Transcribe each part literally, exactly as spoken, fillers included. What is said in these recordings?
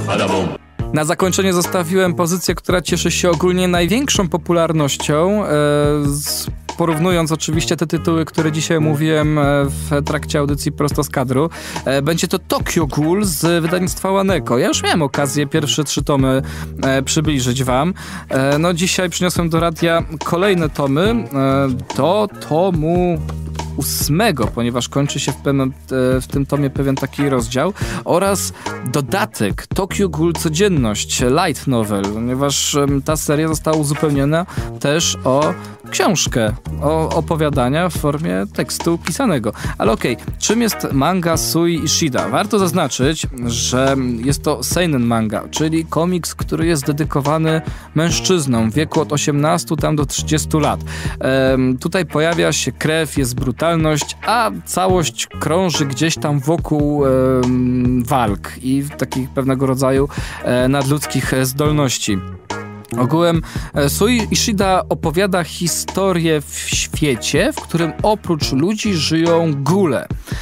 Badabum. Na zakończenie zostawiłem pozycję, która cieszy się ogólnie największą popularnością, e, z, porównując oczywiście te tytuły, które dzisiaj mówiłem w trakcie audycji prosto z kadru. E, będzie to Tokyo Ghoul z wydawnictwa Waneko. Ja już miałem okazję pierwsze trzy tomy e, przybliżyć wam. E, no dzisiaj przyniosłem do radia kolejne tomy. E, do tomu ósmego, ponieważ kończy się w, pewnym, w tym tomie pewien taki rozdział, oraz dodatek Tokyo Ghoul Codzienność, light novel, ponieważ ta seria została uzupełniona też o książkę, o opowiadania w formie tekstu pisanego. Ale okej, okay, czym jest manga Sui Ishida? Warto zaznaczyć, że jest to seinen manga, czyli komiks, który jest dedykowany mężczyznom w wieku od osiemnastu tam do trzydziestu lat. Ehm, tutaj pojawia się krew, jest brutalność, a całość krąży gdzieś tam wokół ehm, walk i takich pewnego rodzaju e, nadludzkich zdolności. Ogółem Sui Ishida opowiada historię w świecie, w którym oprócz ludzi żyją ghule.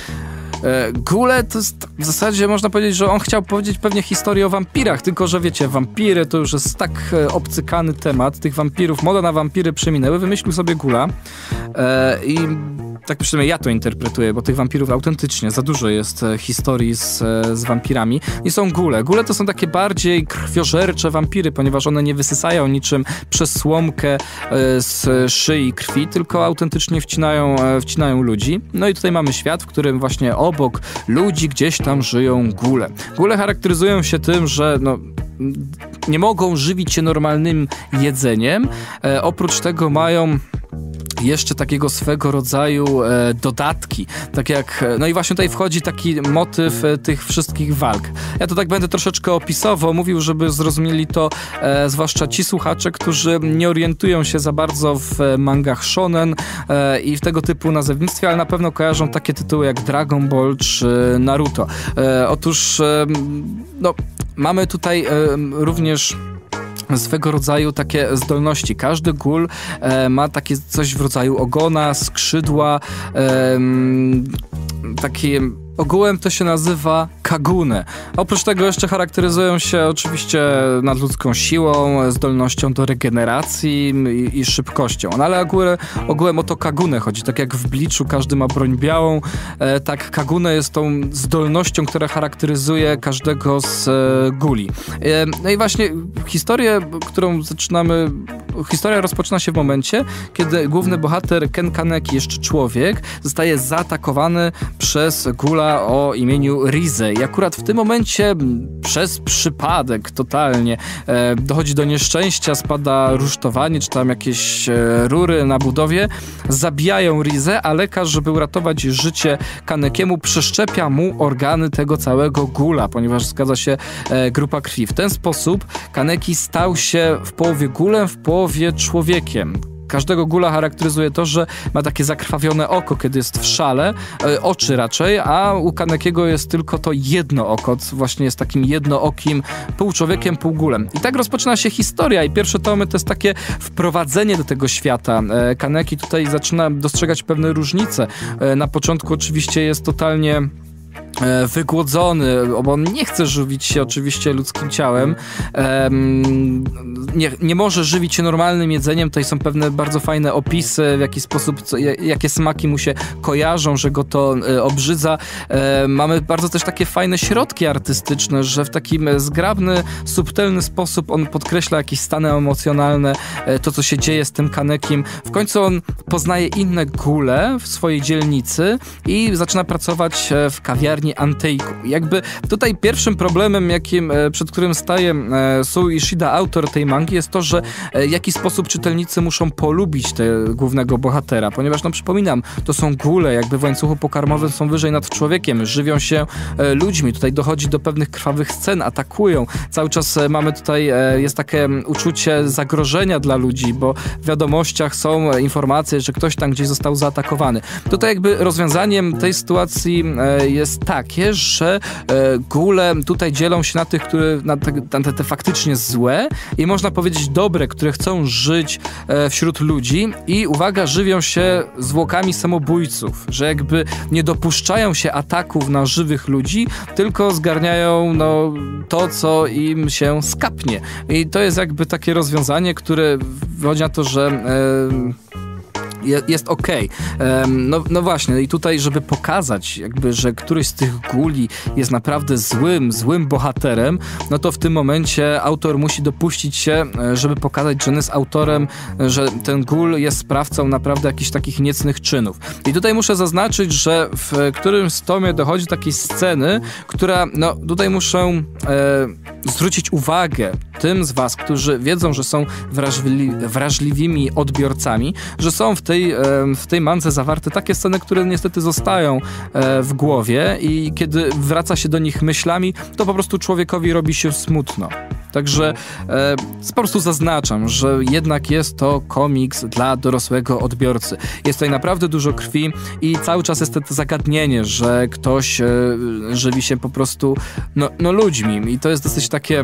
Ghule to jest w zasadzie, można powiedzieć, że on chciał powiedzieć pewnie historię o wampirach, tylko że wiecie, wampiry to już jest tak obcykany temat, tych wampirów, moda na wampiry przeminęły, wymyślił sobie ghula e, i tak przynajmniej ja to interpretuję, bo tych wampirów autentycznie za dużo jest historii z, z wampirami. I są ghule. Ghule to są takie bardziej krwiożercze wampiry, ponieważ one nie wysysają niczym przez słomkę z szyi krwi, tylko autentycznie wcinają, wcinają ludzi. No i tutaj mamy świat, w którym właśnie obok ludzi gdzieś tam żyją ghule. Ghule charakteryzują się tym, że no, nie mogą żywić się normalnym jedzeniem. E, oprócz tego mają jeszcze takiego swego rodzaju e, dodatki, tak jak, no i właśnie tutaj wchodzi taki motyw e, tych wszystkich walk. Ja to tak będę troszeczkę opisował, mówił, żeby zrozumieli to e, zwłaszcza ci słuchacze, którzy nie orientują się za bardzo w e, mangach shonen e, i w tego typu nazewnictwie, ale na pewno kojarzą takie tytuły jak Dragon Ball czy Naruto. E, otóż, e, no, mamy tutaj e, również swego rodzaju takie zdolności. Każdy ghul e, ma takie coś w rodzaju ogona, skrzydła, e, takie ogółem to się nazywa kagune. Oprócz tego jeszcze charakteryzują się oczywiście nadludzką siłą, zdolnością do regeneracji i, i szybkością. No ale ogółem, ogółem o to kagune chodzi. Tak jak w Bleachu każdy ma broń białą, e, tak kagune jest tą zdolnością, która charakteryzuje każdego z e, guli. E, no i właśnie historię, którą zaczynamy, historia rozpoczyna się w momencie, kiedy główny bohater Ken Kaneki, jeszcze człowiek, zostaje zaatakowany przez gula o imieniu Rize. I akurat w tym momencie przez przypadek totalnie e, dochodzi do nieszczęścia, spada rusztowanie, czy tam jakieś e, rury na budowie, zabijają Rize, a lekarz, żeby uratować życie Kanekiemu, przeszczepia mu organy tego całego gula, ponieważ zgadza się e, grupa krwi. W ten sposób Kaneki stał się w połowie gulem, w połowie człowiekiem. Każdego gula charakteryzuje to, że ma takie zakrwawione oko, kiedy jest w szale, e, oczy raczej, a u Kanekiego jest tylko to jedno oko, właśnie jest takim jednookim pół człowiekiem, pół gulem. I tak rozpoczyna się historia i pierwsze tomy to jest takie wprowadzenie do tego świata. E, Kaneki tutaj zaczyna dostrzegać pewne różnice. E, na początku oczywiście jest totalnie wygłodzony, bo on nie chce żywić się oczywiście ludzkim ciałem, nie, nie może żywić się normalnym jedzeniem. Tutaj są pewne bardzo fajne opisy, w jaki sposób, co, jakie smaki mu się kojarzą, że go to obrzydza. Mamy bardzo też takie fajne środki artystyczne, że w takim zgrabny, subtelny sposób on podkreśla jakieś stany emocjonalne, to co się dzieje z tym Kanekim. W końcu on poznaje inne gule w swojej dzielnicy i zaczyna pracować w kawiarni Anteiku. Jakby tutaj pierwszym problemem, jakim, przed którym staje Sui Ishida, autor tej mangi, jest to, że w jaki sposób czytelnicy muszą polubić tego głównego bohatera, ponieważ, no przypominam, to są gule, jakby w łańcuchu pokarmowym są wyżej nad człowiekiem, żywią się ludźmi, tutaj dochodzi do pewnych krwawych scen, atakują. Cały czas mamy tutaj, jest takie uczucie zagrożenia dla ludzi, bo w wiadomościach są informacje, że ktoś tam gdzieś został zaatakowany. Tutaj jakby rozwiązaniem tej sytuacji jest tak, takie, że e, ghule tutaj dzielą się na tych, które, na te, na te, te faktycznie złe i można powiedzieć dobre, które chcą żyć e, wśród ludzi i uwaga, żywią się zwłokami samobójców, że jakby nie dopuszczają się ataków na żywych ludzi, tylko zgarniają no, to, co im się skapnie. I to jest jakby takie rozwiązanie, które wychodzi na to, że e, jest okej. Okay. No, no właśnie, i tutaj, żeby pokazać jakby, że któryś z tych guli jest naprawdę złym, złym bohaterem, no to w tym momencie autor musi dopuścić się, żeby pokazać, że on jest autorem, że ten gul jest sprawcą naprawdę jakichś takich niecnych czynów. I tutaj muszę zaznaczyć, że w którymś z tomie dochodzi do takiej sceny, która, no tutaj muszę e, zwrócić uwagę tym z was, którzy wiedzą, że są wrażli, wrażliwymi odbiorcami, że są w tej, w tej mance zawarte takie sceny, które niestety zostają w głowie i kiedy wraca się do nich myślami, to po prostu człowiekowi robi się smutno. Także e, po prostu zaznaczam, że jednak jest to komiks dla dorosłego odbiorcy. Jest tutaj naprawdę dużo krwi i cały czas jest to zagadnienie, że ktoś e, żywi się po prostu no, no ludźmi i to jest dosyć takie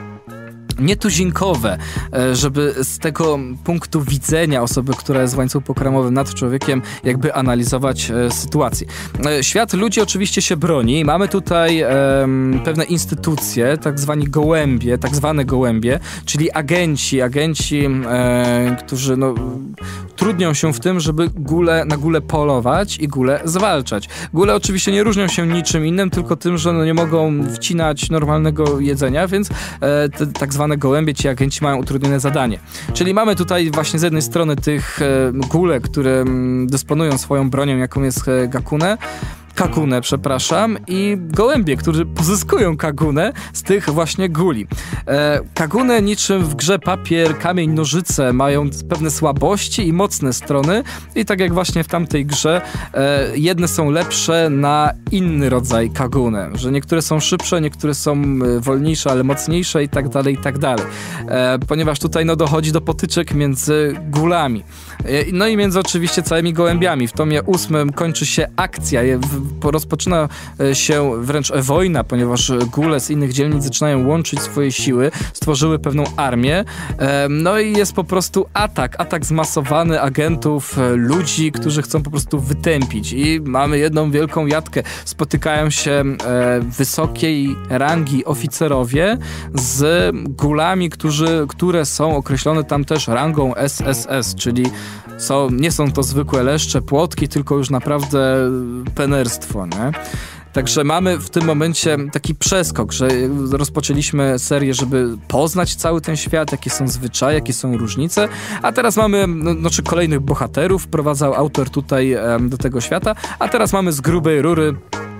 nietuzinkowe, żeby z tego punktu widzenia osoby, która jest w łańcuchu pokarmowym nad człowiekiem, jakby analizować e, sytuację. E, świat ludzi oczywiście się broni. Mamy tutaj e, pewne instytucje, tak zwani gołębie, tak zwane gołębie, czyli agenci, agenci, e, którzy no, trudnią się w tym, żeby gule, na gule polować i gule zwalczać. Gule oczywiście nie różnią się niczym innym, tylko tym, że no, nie mogą wcinać normalnego jedzenia, więc e, te tak zwane gołębie, ci agenci mają utrudnione zadanie. Czyli mamy tutaj właśnie z jednej strony tych e, gule, które m, dysponują swoją bronią, jaką jest e, Gakune, Kakunę, przepraszam, i gołębie, którzy pozyskują Kagunę z tych właśnie guli. E, Kagune niczym w grze papier, kamień, nożyce mają pewne słabości i mocne strony i tak jak właśnie w tamtej grze e, jedne są lepsze na inny rodzaj Kagunę, że niektóre są szybsze, niektóre są wolniejsze, ale mocniejsze i tak dalej, i tak dalej. E, ponieważ tutaj no dochodzi do potyczek między gulami. E, no i między oczywiście całymi gołębiami. W tomie ósmym kończy się akcja, w rozpoczyna się wręcz wojna, ponieważ gule z innych dzielnic zaczynają łączyć swoje siły, stworzyły pewną armię, no i jest po prostu atak, atak zmasowany agentów, ludzi, którzy chcą po prostu wytępić i mamy jedną wielką jatkę. Spotykają się wysokiej rangi oficerowie z gulami, którzy, które są określone tam też rangą S S S, czyli są, nie są to zwykłe leszcze, płotki, tylko już naprawdę penerstwo, nie? Także mamy w tym momencie taki przeskok, że rozpoczęliśmy serię, żeby poznać cały ten świat, jakie są zwyczaje, jakie są różnice, a teraz mamy no, znaczy kolejnych bohaterów, wprowadzał autor tutaj um, do tego świata, a teraz mamy z grubej rury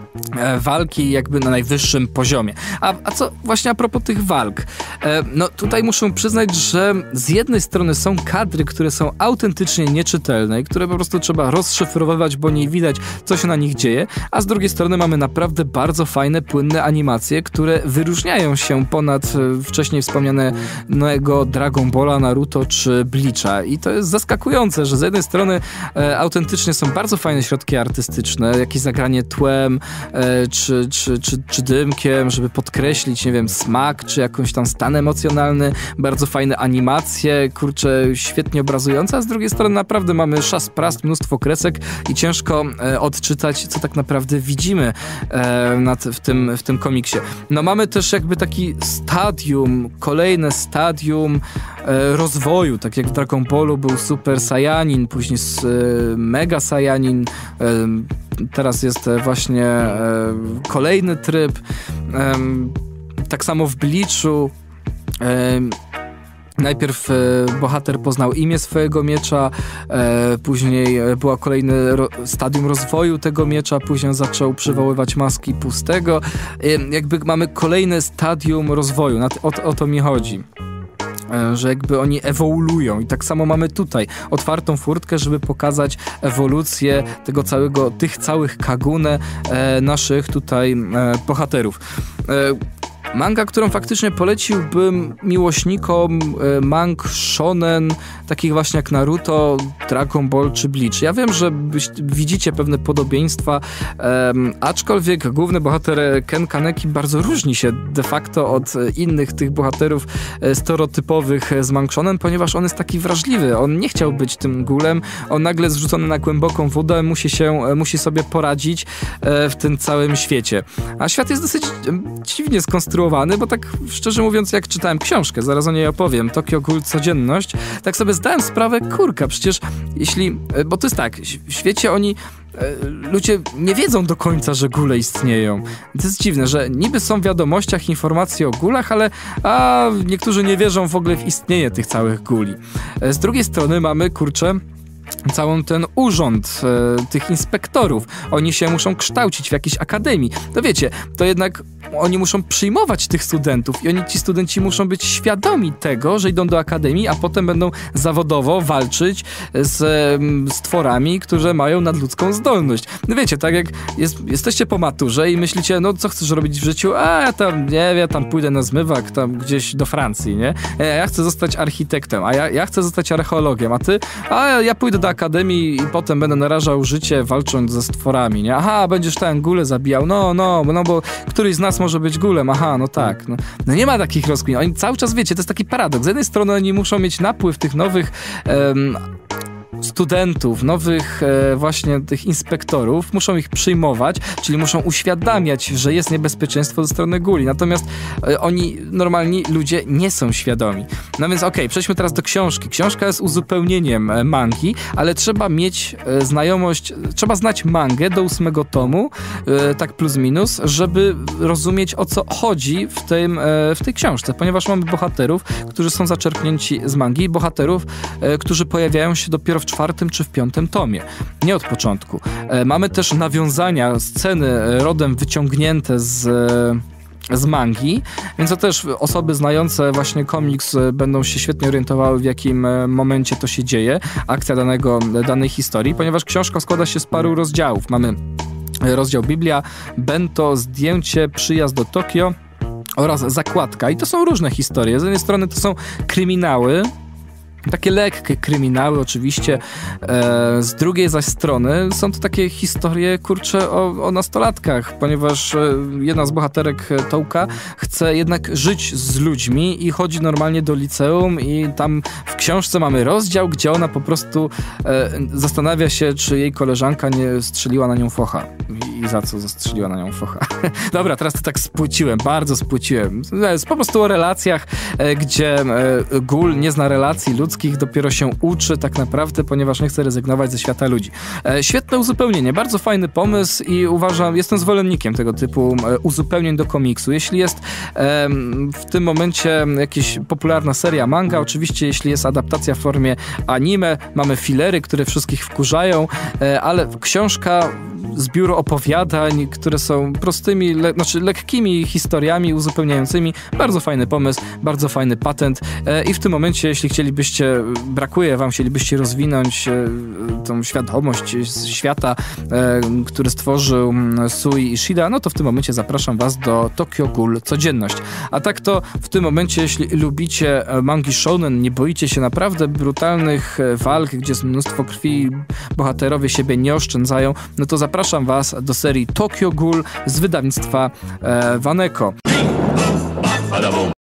walki jakby na najwyższym poziomie. A, a co właśnie a propos tych walk? E, no tutaj muszę przyznać, że z jednej strony są kadry, które są autentycznie nieczytelne i które po prostu trzeba rozszyfrowywać, bo nie widać, co się na nich dzieje, a z drugiej strony mamy naprawdę bardzo fajne, płynne animacje, które wyróżniają się ponad e, wcześniej wspomnianego Dragon Balla, Naruto czy Bleacha. I to jest zaskakujące, że z jednej strony e, autentycznie są bardzo fajne środki artystyczne, jakieś zagranie tłem, E, czy, czy, czy, czy dymkiem, żeby podkreślić, nie wiem, smak, czy jakąś tam stan emocjonalny, bardzo fajne animacje, kurczę, świetnie obrazujące, a z drugiej strony naprawdę mamy szas prast, mnóstwo kresek i ciężko e, odczytać, co tak naprawdę widzimy e, nad, w, tym, w tym komiksie. No mamy też jakby taki stadium, kolejne stadium e, rozwoju, tak jak w Dragon Ballu był Super Saiyanin, później e, Mega Saiyanin, e, teraz jest właśnie e, kolejny tryb. E, tak samo w Bleachu. E, najpierw e, bohater poznał imię swojego miecza, e, później była kolejne ro, stadium rozwoju tego miecza, później zaczął przywoływać maski pustego. E, jakby mamy kolejne stadium rozwoju. Na, o, o to mi chodzi. Że jakby oni ewoluują i tak samo mamy tutaj otwartą furtkę, żeby pokazać ewolucję tego całego, tych całych Kagune e, naszych tutaj e, bohaterów. E, Manga, którą faktycznie poleciłbym miłośnikom e, mang shonen, takich właśnie jak Naruto, Dragon Ball czy Bleach. Ja wiem, że byś, widzicie pewne podobieństwa, e, aczkolwiek główny bohater Ken Kaneki bardzo różni się de facto od innych tych bohaterów e, stereotypowych z mang shonen, ponieważ on jest taki wrażliwy. On nie chciał być tym gulem, on nagle zrzucony na głęboką wodę musi się, e, musi sobie poradzić e, w tym całym świecie. A świat jest dosyć e, dziwnie skonstruowany, bo tak szczerze mówiąc, jak czytałem książkę, zaraz o niej opowiem, Tokyo Ghoul Codzienność, tak sobie zdałem sprawę, kurka, przecież jeśli, bo to jest tak, w świecie oni ludzie nie wiedzą do końca, że gule istnieją. To jest dziwne, że niby są w wiadomościach informacje o gulach, ale a niektórzy nie wierzą w ogóle w istnienie tych całych guli. Z drugiej strony mamy, kurczę, całą ten urząd e, tych inspektorów. Oni się muszą kształcić w jakiejś akademii. To wiecie, to jednak oni muszą przyjmować tych studentów i oni, ci studenci muszą być świadomi tego, że idą do akademii, a potem będą zawodowo walczyć z e, stworami, które mają nadludzką zdolność. No wiecie, tak jak jest, jesteście po maturze i myślicie, no co chcesz robić w życiu? A ja tam, nie wiem, tam pójdę na zmywak, tam gdzieś do Francji, nie? Ja, ja chcę zostać architektem, a ja, ja chcę zostać archeologiem, a ty? A ja pójdę do akademii i potem będę narażał życie walcząc ze stworami, nie? Aha, będziesz ten gulę zabijał, no, no, no, bo któryś z nas może być gulem, aha, no tak. No, no nie ma takich rozkmin. Oni cały czas, wiecie, to jest taki paradoks. Z jednej strony oni muszą mieć napływ tych nowych em, studentów, nowych e, właśnie tych inspektorów, muszą ich przyjmować, czyli muszą uświadamiać, że jest niebezpieczeństwo ze strony guli. Natomiast e, oni, normalni ludzie, nie są świadomi. No więc okej, okay, przejdźmy teraz do książki. Książka jest uzupełnieniem e, mangi, ale trzeba mieć e, znajomość, trzeba znać mangę do ósmego tomu, e, tak plus minus, żeby rozumieć, o co chodzi w, tym, e, w tej książce, ponieważ mamy bohaterów, którzy są zaczerpnięci z mangi, bohaterów, e, którzy pojawiają się dopiero w czwartym czy w piątym tomie. Nie od początku. E, mamy też nawiązania, sceny rodem wyciągnięte z... E, z mangi, więc to też osoby znające właśnie komiks będą się świetnie orientowały, w jakim momencie to się dzieje, akcja danego, danej historii, ponieważ książka składa się z paru rozdziałów. Mamy rozdział Biblia, Bento, zdjęcie, przyjazd do Tokio oraz zakładka. I to są różne historie. Z jednej strony to są kryminały, takie lekkie kryminały oczywiście, e, z drugiej zaś strony są to takie historie, kurcze, o, o nastolatkach, ponieważ e, jedna z bohaterek Touka chce jednak żyć z ludźmi i chodzi normalnie do liceum i tam w książce mamy rozdział, gdzie ona po prostu e, zastanawia się, czy jej koleżanka nie strzeliła na nią focha. I, i za co zastrzeliła na nią focha. Dobra, teraz to tak spłyciłem, bardzo spłyciłem. Jest po prostu o relacjach, e, gdzie e, Ghoul nie zna relacji ludzkich, dopiero się uczy tak naprawdę, ponieważ nie chce rezygnować ze świata ludzi. E, świetne uzupełnienie, bardzo fajny pomysł i uważam, jestem zwolennikiem tego typu e, uzupełnień do komiksu. Jeśli jest e, w tym momencie jakaś popularna seria manga, oczywiście jeśli jest adaptacja w formie anime, mamy filery, które wszystkich wkurzają, e, ale książka, zbiór opowiadań, które są prostymi, le, znaczy lekkimi historiami uzupełniającymi. Bardzo fajny pomysł, bardzo fajny patent e, i w tym momencie, jeśli chcielibyście, brakuje wam, chcielibyście rozwinąć e, tą świadomość świata, e, który stworzył Sui Ishida, no to w tym momencie zapraszam was do Tokyo Ghoul Codzienność. A tak to w tym momencie, jeśli lubicie mangi shonen, nie boicie się naprawdę brutalnych walk, gdzie jest mnóstwo krwi, bohaterowie siebie nie oszczędzają, no to zapraszam was do serii Tokyo Ghoul z wydawnictwa e, Waneko.